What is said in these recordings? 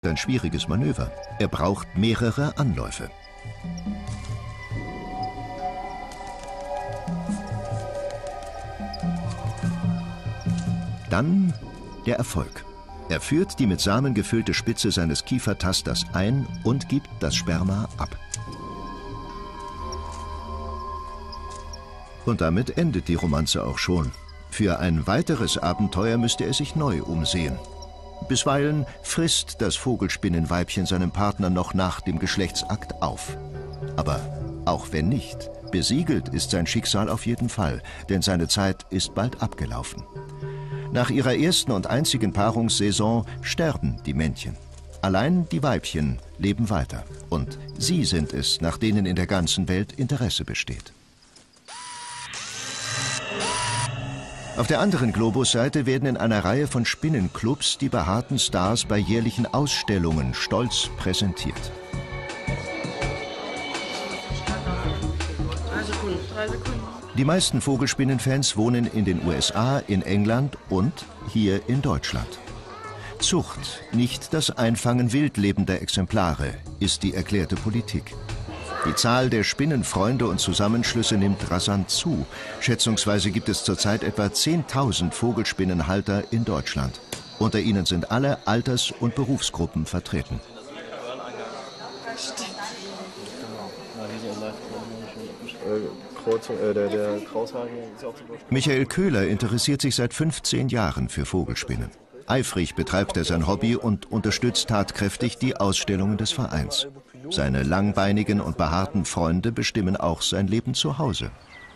ein schwieriges Manöver. Er braucht mehrere Anläufe. Dann der Erfolg. Er führt die mit Samen gefüllte Spitze seines Kiefertasters ein und gibt das Sperma ab. Und damit endet die Romanze auch schon. Für ein weiteres Abenteuer müsste er sich neu umsehen. Bisweilen frisst das Vogelspinnenweibchen seinen Partner noch nach dem Geschlechtsakt auf. Aber auch wenn nicht, besiegelt ist sein Schicksal auf jeden Fall, denn seine Zeit ist bald abgelaufen. Nach ihrer ersten und einzigen Paarungssaison sterben die Männchen. Allein die Weibchen leben weiter. Und sie sind es, nach denen in der ganzen Welt Interesse besteht. Auf der anderen Globusseite werden in einer Reihe von Spinnenclubs die behaarten Stars bei jährlichen Ausstellungen stolz präsentiert. 3 Sekunden. Die meisten Vogelspinnenfans wohnen in den USA, in England und hier in Deutschland. Zucht, nicht das Einfangen wildlebender Exemplare, ist die erklärte Politik. Die Zahl der Spinnenfreunde und Zusammenschlüsse nimmt rasant zu. Schätzungsweise gibt es zurzeit etwa 10.000 Vogelspinnenhalter in Deutschland. Unter ihnen sind alle Alters- und Berufsgruppen vertreten. Michael Köhler interessiert sich seit 15 Jahren für Vogelspinnen. Eifrig betreibt er sein Hobby und unterstützt tatkräftig die Ausstellungen des Vereins. Seine langbeinigen und behaarten Freunde bestimmen auch sein Leben zu Hause.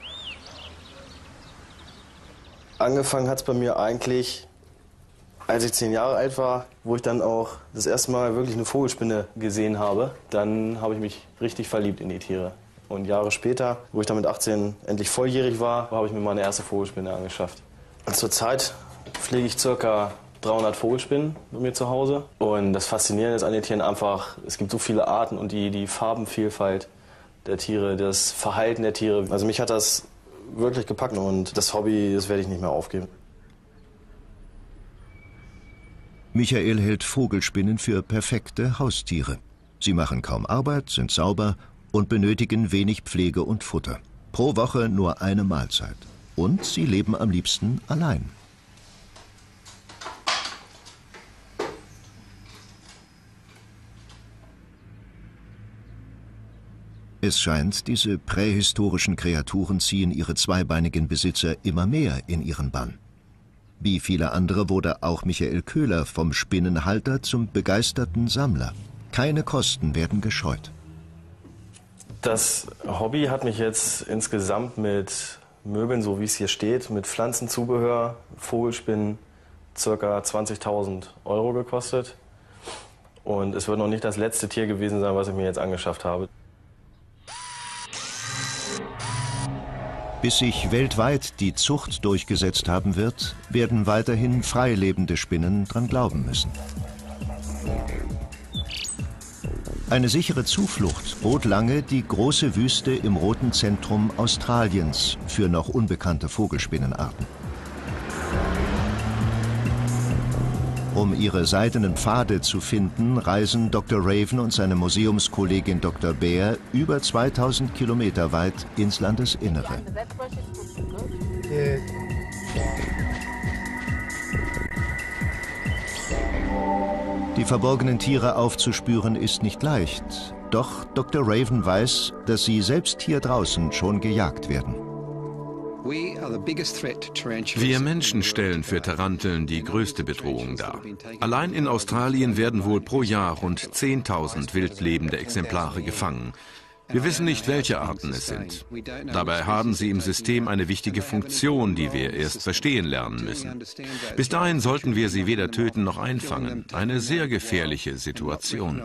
Angefangen hat es bei mir eigentlich, als ich 10 Jahre alt war, wo ich dann auch das erste Mal wirklich eine Vogelspinne gesehen habe. Dann habe ich mich richtig verliebt in die Tiere. Und Jahre später, wo ich dann mit 18 endlich volljährig war, habe ich mir meine erste Vogelspinne angeschafft. Und zurzeit pflege ich ca. 300 Vogelspinnen bei mir zu Hause. Und das Faszinierende ist an den Tieren einfach, es gibt so viele Arten und die Farbenvielfalt der Tiere, das Verhalten der Tiere. Also mich hat das wirklich gepackt und das Hobby, das werde ich nicht mehr aufgeben. Michael hält Vogelspinnen für perfekte Haustiere. Sie machen kaum Arbeit, sind sauber und benötigen wenig Pflege und Futter. Pro Woche nur eine Mahlzeit. Und sie leben am liebsten allein. Es scheint, diese prähistorischen Kreaturen ziehen ihre zweibeinigen Besitzer immer mehr in ihren Bann. Wie viele andere wurde auch Michael Köhler vom Spinnenhalter zum begeisterten Sammler. Keine Kosten werden gescheut. Das Hobby hat mich jetzt insgesamt mit Möbeln, so wie es hier steht, mit Pflanzenzubehör, Vogelspinnen, ca. 20.000 € gekostet. Und es wird noch nicht das letzte Tier gewesen sein, was ich mir jetzt angeschafft habe. Bis sich weltweit die Zucht durchgesetzt haben wird, werden weiterhin freilebende Spinnen dran glauben müssen. Eine sichere Zuflucht bot lange die große Wüste im roten Zentrum Australiens für noch unbekannte Vogelspinnenarten. Um ihre seidenen Pfade zu finden, reisen Dr. Raven und seine Museumskollegin Dr. Bear über 2000 Kilometer weit ins Landesinnere. Die verborgenen Tiere aufzuspüren ist nicht leicht. Doch Dr. Raven weiß, dass sie selbst hier draußen schon gejagt werden. Wir Menschen stellen für Taranteln die größte Bedrohung dar. Allein in Australien werden wohl pro Jahr rund 10.000 wildlebende Exemplare gefangen. Wir wissen nicht, welche Arten es sind. Dabei haben sie im System eine wichtige Funktion, die wir erst verstehen lernen müssen. Bis dahin sollten wir sie weder töten noch einfangen. Eine sehr gefährliche Situation.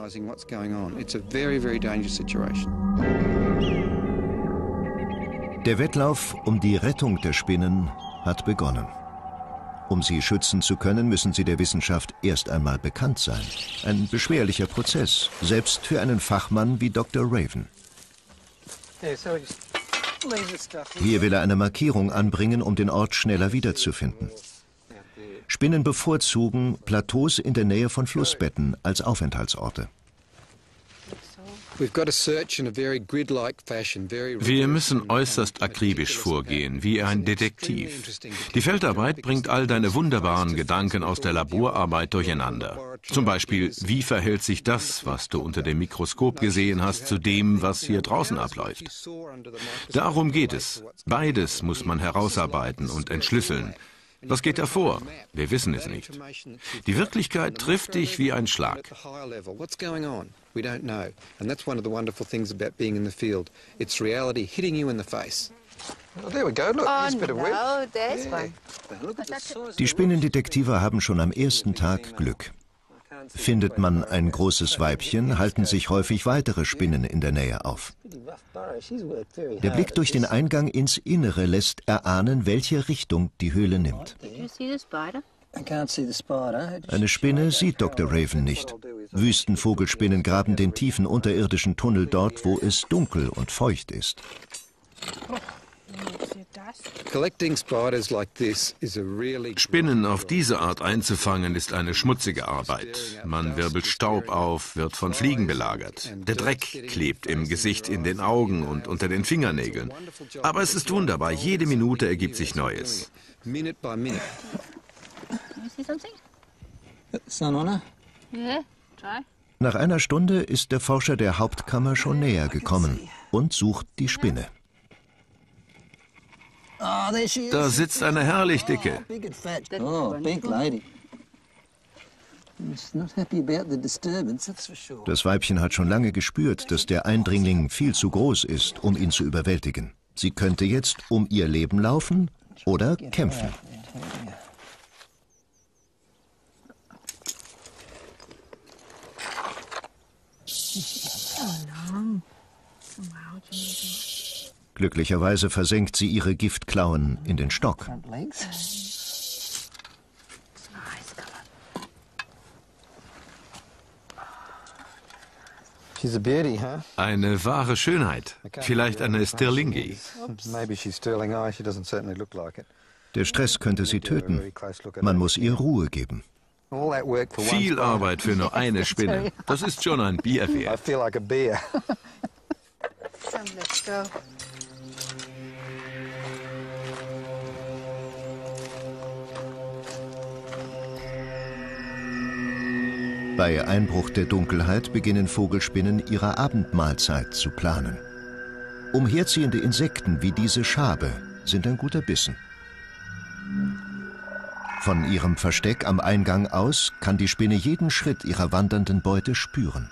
Der Wettlauf um die Rettung der Spinnen hat begonnen. Um sie schützen zu können, müssen sie der Wissenschaft erst einmal bekannt sein. Ein beschwerlicher Prozess, selbst für einen Fachmann wie Dr. Raven. Hier will er eine Markierung anbringen, um den Ort schneller wiederzufinden. Spinnen bevorzugen Plateaus in der Nähe von Flussbetten als Aufenthaltsorte. Wir müssen äußerst akribisch vorgehen, wie ein Detektiv. Die Feldarbeit bringt all deine wunderbaren Gedanken aus der Laborarbeit durcheinander. Zum Beispiel, wie verhält sich das, was du unter dem Mikroskop gesehen hast, zu dem, was hier draußen abläuft? Darum geht es. Beides muss man herausarbeiten und entschlüsseln. Was geht da vor? Wir wissen es nicht. Die Wirklichkeit trifft dich wie ein Schlag. Die Spinnendetektive haben schon am ersten Tag Glück. Findet man ein großes Weibchen, halten sich häufig weitere Spinnen in der Nähe auf. Der Blick durch den Eingang ins Innere lässt erahnen, welche Richtung die Höhle nimmt. Eine Spinne sieht Dr. Raven nicht. Wüstenvogelspinnen graben den tiefen unterirdischen Tunnel dort, wo es dunkel und feucht ist. Spinnen auf diese Art einzufangen, ist eine schmutzige Arbeit. Man wirbelt Staub auf, wird von Fliegen belagert. Der Dreck klebt im Gesicht, in den Augen und unter den Fingernägeln. Aber es ist wunderbar, jede Minute ergibt sich Neues. Nach einer Stunde ist der Forscher der Hauptkammer schon näher gekommen und sucht die Spinne. Da sitzt eine herrlich dicke. Das Weibchen hat schon lange gespürt, dass der Eindringling viel zu groß ist, um ihn zu überwältigen. Sie könnte jetzt um ihr Leben laufen oder kämpfen. Glücklicherweise versenkt sie ihre Giftklauen in den Stock. Eine wahre Schönheit. Vielleicht eine Stirlingi. Der Stress könnte sie töten. Man muss ihr Ruhe geben. Viel Arbeit für nur eine Spinne. Das ist schon ein Bier wert. Bei Einbruch der Dunkelheit beginnen Vogelspinnen ihre Abendmahlzeit zu planen. Umherziehende Insekten wie diese Schabe sind ein guter Bissen. Von ihrem Versteck am Eingang aus kann die Spinne jeden Schritt ihrer wandernden Beute spüren.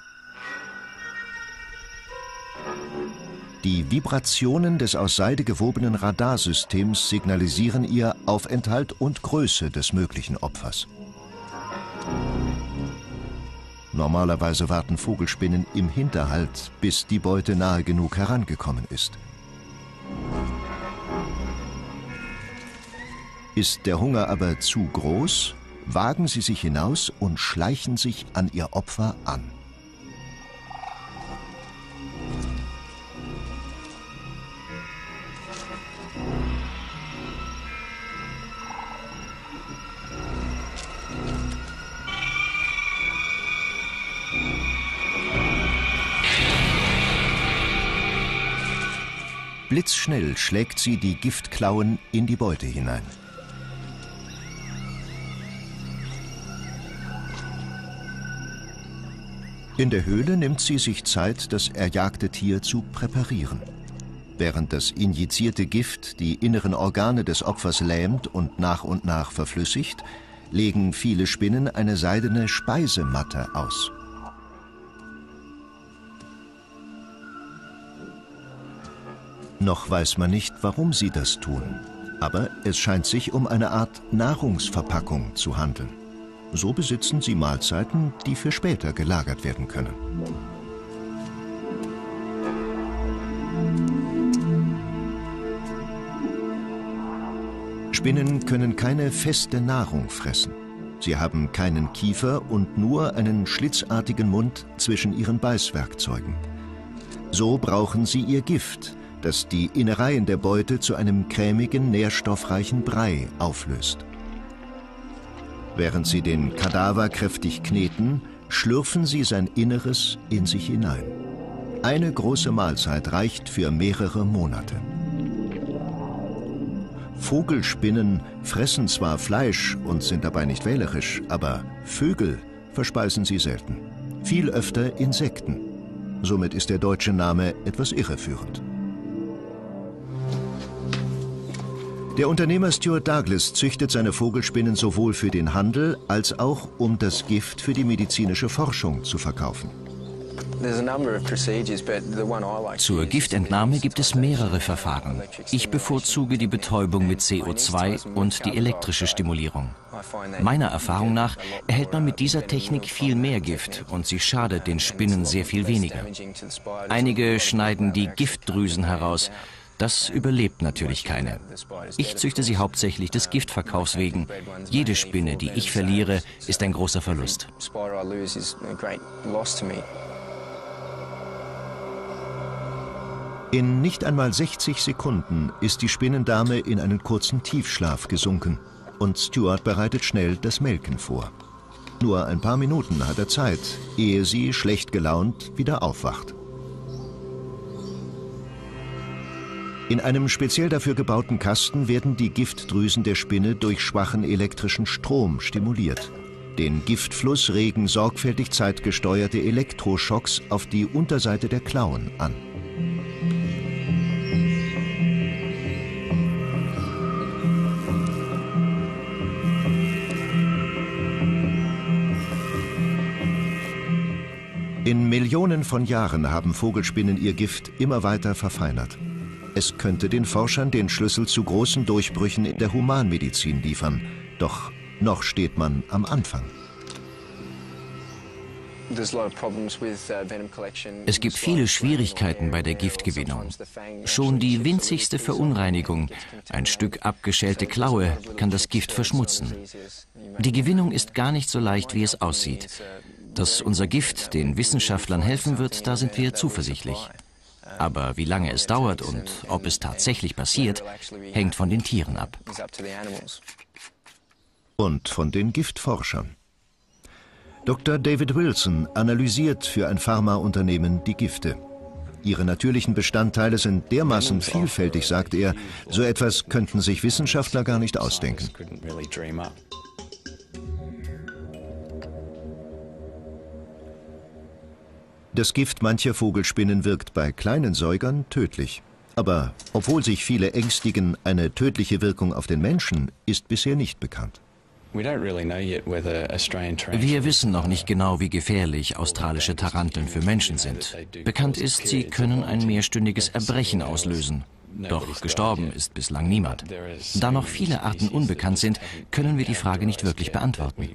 Die Vibrationen des aus Seide gewobenen Radarsystems signalisieren ihr Aufenthalt und Größe des möglichen Opfers. Normalerweise warten Vogelspinnen im Hinterhalt, bis die Beute nahe genug herangekommen ist. Ist der Hunger aber zu groß, wagen sie sich hinaus und schleichen sich an ihr Opfer an. Blitzschnell schlägt sie die Giftklauen in die Beute hinein. In der Höhle nimmt sie sich Zeit, das erjagte Tier zu präparieren. Während das injizierte Gift die inneren Organe des Opfers lähmt und nach verflüssigt, legen viele Spinnen eine seidene Speisematte aus. Noch weiß man nicht, warum sie das tun, aber es scheint sich um eine Art Nahrungsverpackung zu handeln. So besitzen sie Mahlzeiten, die für später gelagert werden können. Spinnen können keine feste Nahrung fressen. Sie haben keinen Kiefer und nur einen schlitzartigen Mund zwischen ihren Beißwerkzeugen. So brauchen sie ihr Gift, das die Innereien der Beute zu einem cremigen, nährstoffreichen Brei auflöst. Während sie den Kadaver kräftig kneten, schlürfen sie sein Inneres in sich hinein. Eine große Mahlzeit reicht für mehrere Monate. Vogelspinnen fressen zwar Fleisch und sind dabei nicht wählerisch, aber Vögel verspeisen sie selten. Viel öfter Insekten. Somit ist der deutsche Name etwas irreführend. Der Unternehmer Stuart Douglas züchtet seine Vogelspinnen sowohl für den Handel als auch, um das Gift für die medizinische Forschung zu verkaufen. Zur Giftentnahme gibt es mehrere Verfahren. Ich bevorzuge die Betäubung mit CO2 und die elektrische Stimulierung. Meiner Erfahrung nach erhält man mit dieser Technik viel mehr Gift und sie schadet den Spinnen sehr viel weniger. Einige schneiden die Giftdrüsen heraus. Das überlebt natürlich keine. Ich züchte sie hauptsächlich des Giftverkaufs wegen. Jede Spinne, die ich verliere, ist ein großer Verlust. In nicht einmal 60 Sekunden ist die Spinnendame in einen kurzen Tiefschlaf gesunken und Stuart bereitet schnell das Melken vor. Nur ein paar Minuten hat er Zeit, ehe sie, schlecht gelaunt, wieder aufwacht. In einem speziell dafür gebauten Kasten werden die Giftdrüsen der Spinne durch schwachen elektrischen Strom stimuliert. Den Giftfluss regen sorgfältig zeitgesteuerte Elektroschocks auf die Unterseite der Klauen an. In Millionen von Jahren haben Vogelspinnen ihr Gift immer weiter verfeinert. Es könnte den Forschern den Schlüssel zu großen Durchbrüchen in der Humanmedizin liefern. Doch noch steht man am Anfang. Es gibt viele Schwierigkeiten bei der Giftgewinnung. Schon die winzigste Verunreinigung, ein Stück abgeschälte Klaue, kann das Gift verschmutzen. Die Gewinnung ist gar nicht so leicht, wie es aussieht. Dass unser Gift den Wissenschaftlern helfen wird, da sind wir zuversichtlich. Aber wie lange es dauert und ob es tatsächlich passiert, hängt von den Tieren ab. Und von den Giftforschern. Dr. David Wilson analysiert für ein Pharmaunternehmen die Gifte. Ihre natürlichen Bestandteile sind dermaßen vielfältig, sagt er, so etwas könnten sich Wissenschaftler gar nicht ausdenken. Das Gift mancher Vogelspinnen wirkt bei kleinen Säugern tödlich. Aber obwohl sich viele ängstigen, eine tödliche Wirkung auf den Menschen ist bisher nicht bekannt. Wir wissen noch nicht genau, wie gefährlich australische Taranteln für Menschen sind. Bekannt ist, sie können ein mehrstündiges Erbrechen auslösen. Doch gestorben ist bislang niemand. Da noch viele Arten unbekannt sind, können wir die Frage nicht wirklich beantworten.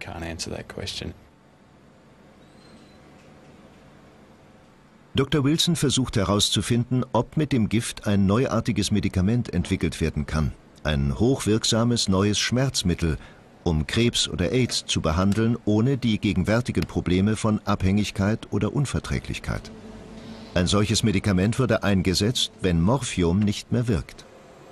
Dr. Wilson versucht herauszufinden, ob mit dem Gift ein neuartiges Medikament entwickelt werden kann. Ein hochwirksames neues Schmerzmittel, um Krebs oder AIDS zu behandeln, ohne die gegenwärtigen Probleme von Abhängigkeit oder Unverträglichkeit. Ein solches Medikament würde eingesetzt, wenn Morphium nicht mehr wirkt.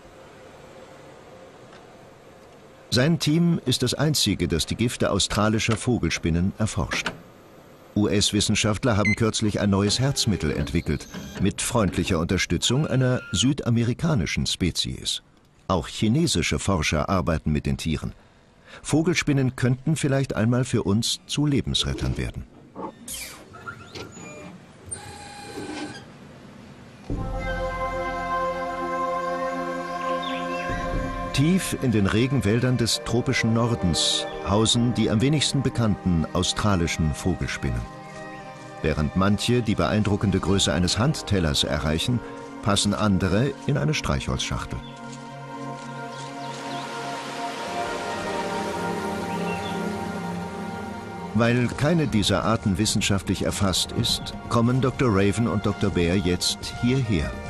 Sein Team ist das einzige, das die Gifte australischer Vogelspinnen erforscht. US-Wissenschaftler haben kürzlich ein neues Herzmittel entwickelt, mit freundlicher Unterstützung einer südamerikanischen Spezies. Auch chinesische Forscher arbeiten mit den Tieren. Vogelspinnen könnten vielleicht einmal für uns zu Lebensrettern werden. Tief in den Regenwäldern des tropischen Nordens hausen die am wenigsten bekannten australischen Vogelspinnen. Während manche die beeindruckende Größe eines Handtellers erreichen, passen andere in eine Streichholzschachtel. Weil keine dieser Arten wissenschaftlich erfasst ist, kommen Dr. Raven und Dr. Bear jetzt hierher.